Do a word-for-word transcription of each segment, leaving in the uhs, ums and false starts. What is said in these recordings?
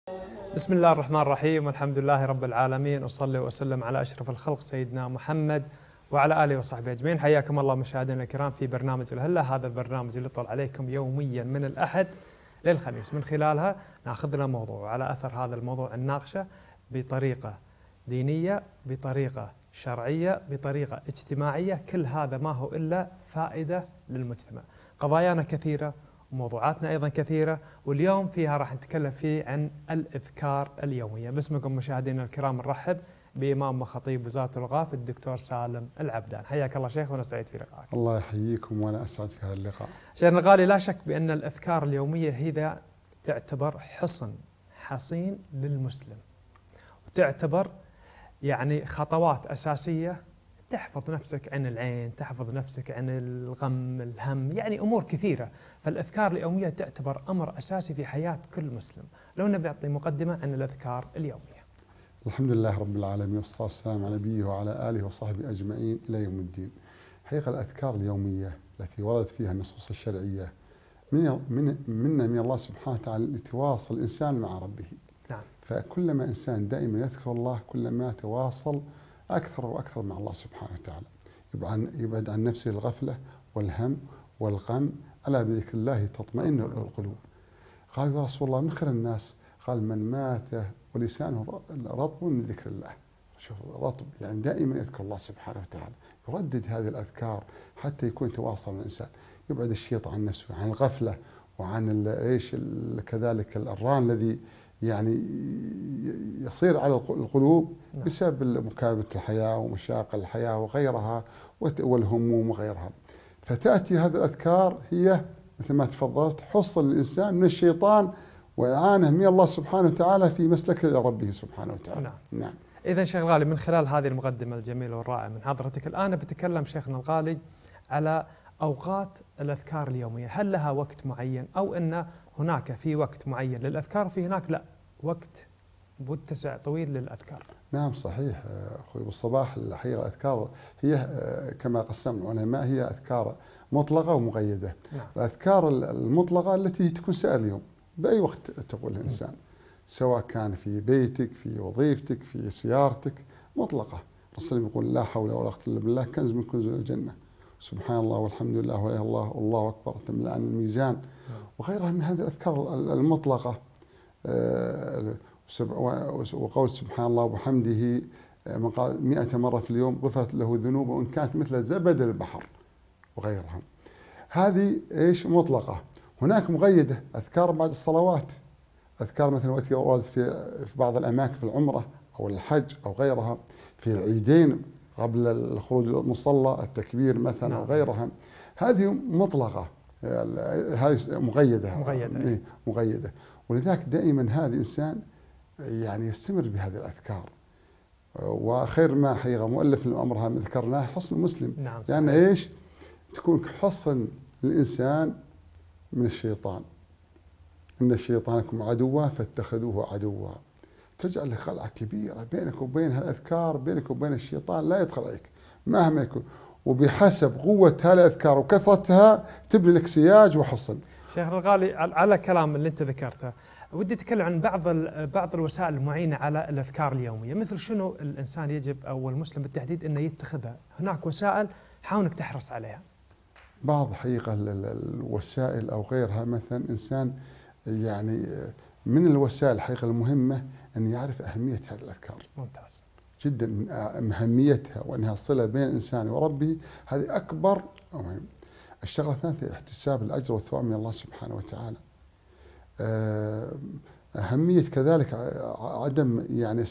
بسم الله الرحمن الرحيم، والحمد لله رب العالمين، وصلي وسلم على أشرف الخلق سيدنا محمد وعلى آله وصحبه أجمعين. حياكم الله مشاهدينا الكرام في برنامج الهلة، هذا البرنامج اللي يطل عليكم يوميا من الأحد للخميس، من خلالها ناخذ لنا موضوع وعلى أثر هذا الموضوع نناقشه بطريقة دينية، بطريقة شرعية، بطريقة اجتماعية. كل هذا ما هو إلا فائدة للمجتمع. قضايانا كثيرة وموضوعاتنا أيضا كثيرة، واليوم فيها راح نتكلم فيه عن الأذكار اليومية. باسمكم مشاهدينا الكرام نرحب بإمام وخطيب وزارة الأوقاف الدكتور سالم العبدان. حياك الله شيخ، وأنا سعيد في لقائك. الله يحييكم وأنا أسعد في هذا اللقاء. شيخنا الغالي، لا شك بأن الأذكار اليومية هي تعتبر حصن حصين للمسلم، وتعتبر يعني خطوات أساسية تحفظ نفسك عن العين، تحفظ نفسك عن الغم، الهم، يعني أمور كثيرة. فالأذكار اليومية تعتبر أمر أساسي في حياة كل مسلم. لو نبي نعطي مقدمة عن الأذكار اليومية. الحمد لله رب العالمين، والصلاة والسلام على نبيه وعلى آله وصحبه أجمعين إلى يوم الدين. حقيقة الأذكار اليومية التي وردت فيها النصوص الشرعية من من منا من الله سبحانه وتعالى لتواصل الإنسان مع ربه. نعم. فكلما إنسان دائما يذكر الله كلما تواصل أكثر وأكثر مع الله سبحانه وتعالى، يبعد يبعد عن نفسه الغفلة والهم والغم. ألا بذكر الله تطمئن القلوب. قال يا رسول الله من خير الناس؟ قال من مات ولسانه رطب من ذكر الله. شوف رطب يعني دائما يذكر الله سبحانه وتعالى، يردد هذه الأذكار حتى يكون تواصل مع الإنسان، يبعد الشيطان عن نفسه، عن الغفلة وعن ايش كذلك الران الذي يعني يصير على القلوب بسبب مكابدة الحياة ومشاق الحياة وغيرها والهموم وغيرها. فتأتي هذه الأذكار هي مثل ما تفضلت حصن الإنسان من الشيطان وإعانة من الله سبحانه وتعالى في مسلكه إلى ربه سبحانه وتعالى. نعم. نعم. إذا شيخ الغالي، من خلال هذه المقدمة الجميلة والرائعة من حضرتك الآن بتكلم شيخنا الغالي على أوقات الأذكار اليومية. هل لها وقت معين، أو أن هناك في وقت معين للأذكار وفي هناك لا وقت متسع طويل للأذكار؟ نعم صحيح أخوي بالصباح. الحقيقة الأذكار هي كما قسم العلماء هي أذكار مطلقة ومقيدة. نعم. الأذكار المطلقة التي تكون سائر اليوم بأي وقت تقول الإنسان، سواء كان في بيتك، في وظيفتك، في سيارتك، مطلقة. الرسول يقول لا حول ولا قوة إلا بالله كنز من كنوز الجنة، سبحان الله والحمد لله ولا إله إلا الله والله أكبر تملأان الميزان. وغيرها من هذه الأذكار المطلقة. وقول سبحان الله وبحمده من قال مئة مرة في اليوم غفرت له ذنوبه وإن كانت مثل زبد البحر وغيرها. هذه إيش مطلقة. هناك مقيدة، أذكار بعد الصلوات، أذكار مثل التي وردت في في بعض الأماكن في العمرة أو الحج أو غيرها، في العيدين قبل الخروج للمصلى التكبير مثلا أو غيرها. هذه مطلقة، هذه مقيدة مقيدة. مقيدة. ولذلك دائما هذا الإنسان يعني يستمر بهذه الأذكار. وخير ما حقيقة مؤلف الأمر ما ذكرناه حصن المسلم. نعم. لأن إيش تكون حصن للإنسان من الشيطان. إن شيطانكم عدوا فاتخذوه عدوا. تجعل خلعة كبيرة بينك وبين هالأذكار، بينك وبين الشيطان لا يدخل عليك مهما يكون. وبحسب قوة هالأذكار وكثرتها تبني لك سياج وحصن. شيخ الغالي، على كلام اللي أنت ذكرته ودي أتكلم عن بعض بعض الوسائل المعينة على الأذكار اليومية. مثل شنو الإنسان يجب أو المسلم بالتحديد أنه يتخذها؟ هناك وسائل حاول انك تحرص عليها. بعض حقيقة الوسائل أو غيرها، مثلا إنسان يعني من الوسائل حقيقة المهمة أن يعرف أهمية هذه الأذكار. ممتاز جدا من أهميتها وأنها صلة بين الإنسان وربه، هذه أكبر مهم. الشغلة الثانية احتساب الأجر والثواب من الله سبحانه وتعالى. أهمية كذلك عدم يعني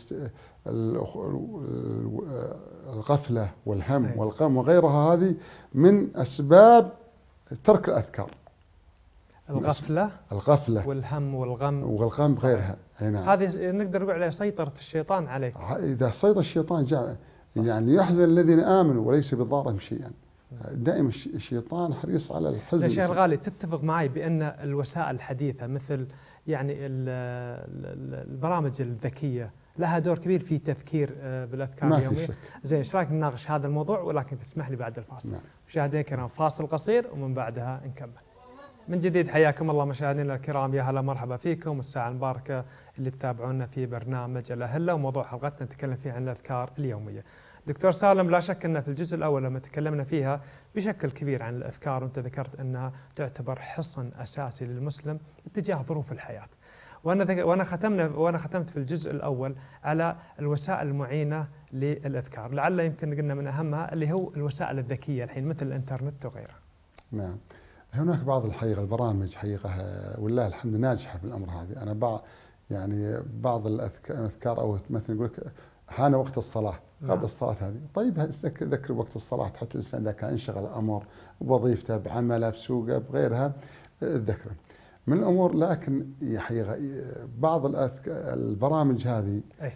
الغفلة والهم والغم وغيرها، هذه من أسباب ترك الأذكار. الغفلة الغفلة والهم والغم والغم غيرها. نعم. هذه نقدر نقول عليها سيطرة الشيطان عليك. إذا سيطر الشيطان جاء يعني يحزن الذين آمنوا وليس بضارهم شيئا. دائما الشيطان حريص على الحزن. يا شيخ الغالي، تتفق معي بأن الوسائل الحديثة مثل يعني البرامج الذكية لها دور كبير في تذكير بالأذكار اليومية؟ زين، ايش رايك نناقش هذا الموضوع، ولكن تسمح لي بعد الفاصل. نعم. مشاهدينا الكرام، فاصل قصير ومن بعدها نكمل. من جديد حياكم الله مشاهدينا الكرام، يا هلا مرحبا فيكم، والساعة المباركة اللي تتابعونا في برنامج الأهلة، وموضوع حلقتنا نتكلم فيه عن الأذكار اليومية. دكتور سالم، لا شك أن في الجزء الأول لما تكلمنا فيها بشكل كبير عن الأذكار، وأنت ذكرت أنها تعتبر حصن أساسي للمسلم اتجاه ظروف الحياة. وأنا وأنا ختمنا وأنا ختمت في الجزء الأول على الوسائل المعينة للأذكار، لعل يمكن قلنا من أهمها اللي هو الوسائل الذكية الحين مثل الإنترنت وغيرها. نعم، هناك بعض الحقيقة البرامج حقيقة والله الحمد ناجحة بالأمر هذه. أنا بعض يعني بعض الأذكار أو مثلا يقول لك حان وقت الصلاة قبل نعم. الصلاة هذه طيب ذكر وقت الصلاة حتى الإنسان إذا كان انشغل أمر بوظيفته بعمله بسوقه بغيرها ذكره من الأمور. لكن حقيقة بعض البرامج هذه أي.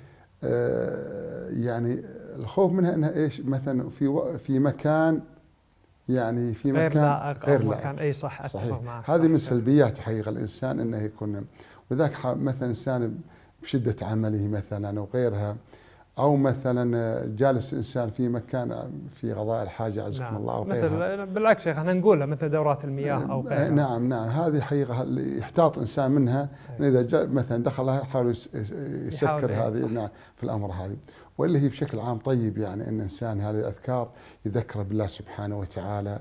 آه يعني الخوف منها أنها إيش مثلا في في مكان يعني في غير مكان لائق غير لائق مكان اي صح صحيح معك. هذه من سلبيات حقيقة الإنسان أنه يكون وذاك مثلا إنسان بشدة عمله مثلا أو غيرها، أو مثلا جالس إنسان في مكان في قضاء الحاجة عزكم نعم. الله وغيرها. مثل بالعكس شيخ احنا نقولها مثل دورات المياه أو غيرها. نعم نعم هذه حقيقة يحتاط الإنسان منها أيه. إذا جاء مثلا دخلها يحاول يسكر هذه نعم في الأمر هذه. واللي هي بشكل عام طيب يعني أن الإنسان هذه الأذكار يذكر بالله سبحانه وتعالى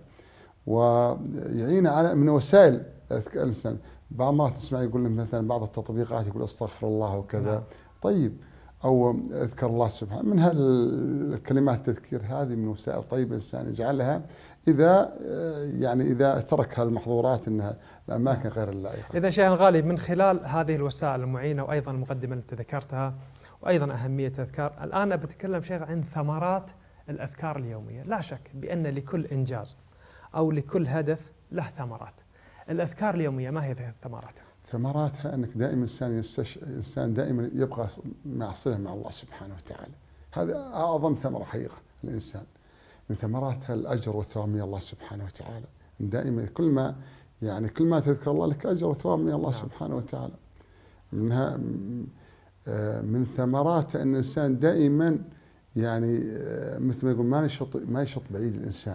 ويعين على من وسائل الإنسان. بعض مرات تسمع يقول مثلا بعض التطبيقات يقول استغفر الله وكذا نعم. طيب أو اذكر الله سبحانه من هالكلمات التذكير هذه من وسائل طيبة الإنسان يجعلها إذا يعني إذا ترك هالمحظورات أنها الأماكن غير اللائقة. إذا شيخ الغالي من خلال هذه الوسائل المعينة وأيضا المقدمة اللي ذكرتها وأيضا أهمية الأذكار، الآن بتكلم شيخ عن ثمرات الأذكار اليومية. لا شك بأن لكل إنجاز أو لكل هدف له ثمرات. الأذكار اليومية ما هي ثمراتها؟ ثمراتها أنك دائما إنسان يستش... إنسان دائما يبقى مع صلة مع الله سبحانه وتعالى. هذا أعظم ثمرة حقيقة الإنسان. من ثمراتها الأجر والثواب من الله سبحانه وتعالى. دائما كل ما يعني كل ما تذكر الله لك أجر وثواب من الله نعم. سبحانه وتعالى. منها من ثمرات أن الإنسان دائما يعني مثل ما يقول ما يشط ما يشط بعيد الإنسان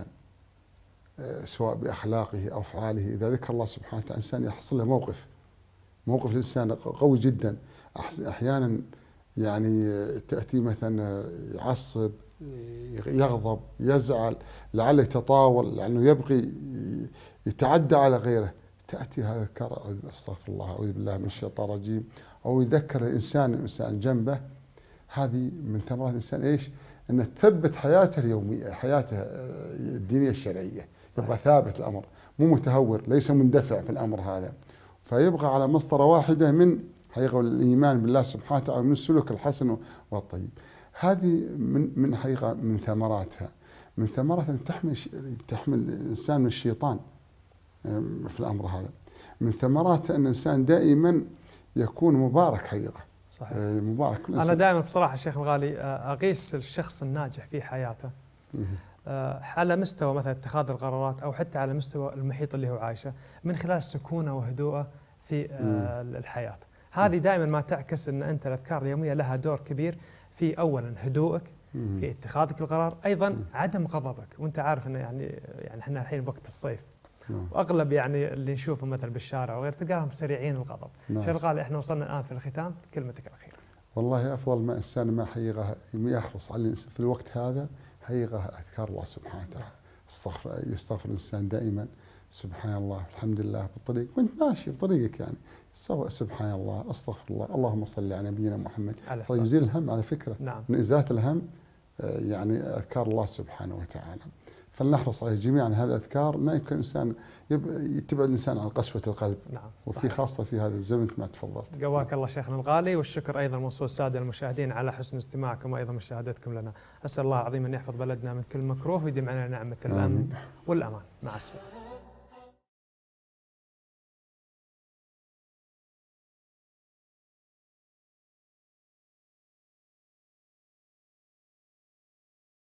سواء بأخلاقه أو أفعاله. إذا ذكر الله سبحانه وتعالى الإنسان يحصل له موقف موقف الإنسان قوي جدا. أحيانا يعني تأتي مثلا يعصب يغضب يزعل لعله يتطاول لأنه يبغي يتعدى على غيره، تأتي هذا الذكر استغفر الله أعوذ بالله من الشيطان الرجيم أو يذكر الإنسان الإنسان جنبه. هذه من ثمرات الإنسان إيش؟ أن تثبت حياته اليومية حياته الدينية الشرعية. يبقى ثابت الأمر مو متهور ليس مندفع في الأمر هذا، فيبقى على مسطرة واحدة من حقيقة الإيمان بالله سبحانه وتعالى من السلوك الحسن والطيب. هذه من من حقيقة من ثمراتها من ثمراتها أن تحمل تحمل الإنسان من الشيطان في الأمر هذا. من ثمراتها أن الإنسان دائما يكون مبارك حقيقة صحيح. مبارك. أنا دائما بصراحة الشيخ الغالي أقيس الشخص الناجح في حياته على مستوى مثلا اتخاذ القرارات أو حتى على مستوى المحيط اللي هو عايشه من خلال سكونه وهدوءه في الحياة. هذه دائما ما تعكس أن أنت الأذكار اليومية لها دور كبير في أولا هدوءك في اتخاذك القرار، أيضا عدم غضبك. وأنت عارف أنه يعني يعني احنا الحين وقت الصيف واغلب يعني اللي نشوفه مثلا بالشارع وغير تلقاهم سريعين الغضب. شيخ الغالي احنا وصلنا الان في الختام، كلمتك الاخيره. والله افضل ما انسان ما حقيقه يحرص على في الوقت هذا حقيقه اذكار الله سبحانه وتعالى. استغفر يستغفر الانسان دائما سبحان الله الحمد لله بالطريق وانت ماشي بطريقك يعني سبحان الله استغفر الله اللهم صل على نبينا محمد. فيزيل الهم على فكره نعم. من ازاله الهم يعني اذكار الله سبحانه وتعالى. فلنحرص عليه جميعا هذه الأذكار. ما يمكن الإنسان يتبع الإنسان عن قسوة القلب. نعم وفي خاصة في هذا الزمن مثل ما تفضلت. قواك الله شيخنا الغالي، والشكر أيضا موصول السادة المشاهدين على حسن استماعكم وأيضا مشاهدتكم لنا. أسأل الله العظيم أن يحفظ بلدنا من كل مكروه ويديم علينا نعمة الأمن والأمان. مع السلامة.